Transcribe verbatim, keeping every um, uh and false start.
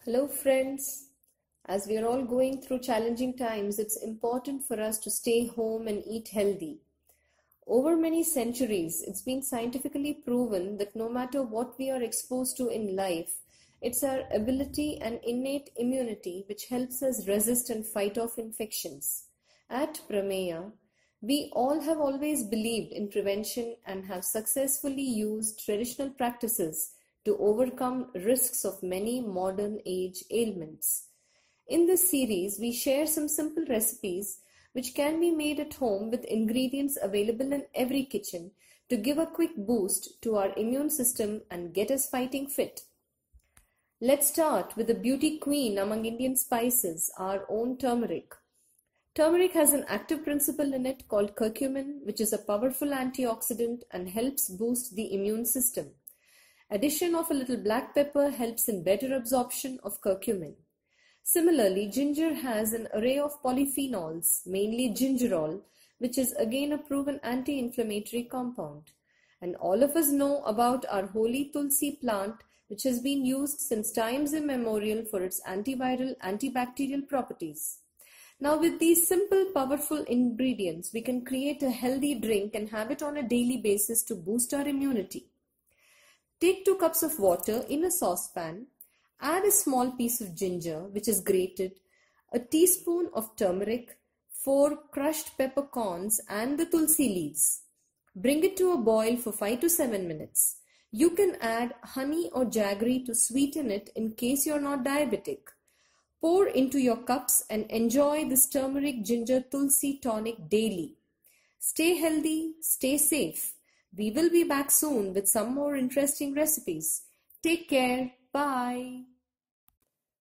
Hello friends, as we are all going through challenging times, it's important for us to stay home and eat healthy. Over many centuries, it's been scientifically proven that no matter what we are exposed to in life, it's our ability and innate immunity which helps us resist and fight off infections. At Prameya, we all have always believed in prevention and have successfully used traditional practices to overcome risks of many modern age ailments. In this series, we share some simple recipes which can be made at home with ingredients available in every kitchen to give a quick boost to our immune system and get us fighting fit. Let's start with the beauty queen among Indian spices, our own turmeric. Turmeric has an active principle in it called curcumin, which is a powerful antioxidant and helps boost the immune system. Addition of a little black pepper helps in better absorption of curcumin. Similarly, ginger has an array of polyphenols, mainly gingerol, which is again a proven anti-inflammatory compound. And all of us know about our holy Tulsi plant, which has been used since times immemorial for its antiviral, antibacterial properties. Now, with these simple, powerful ingredients, we can create a healthy drink and have it on a daily basis to boost our immunity. Take two cups of water in a saucepan, add a small piece of ginger which is grated, a teaspoon of turmeric, four crushed peppercorns and the tulsi leaves. Bring it to a boil for five to seven minutes. You can add honey or jaggery to sweeten it in case you're not diabetic. Pour into your cups and enjoy this turmeric ginger tulsi tonic daily. Stay healthy, stay safe. We will be back soon with some more interesting recipes. Take care. Bye.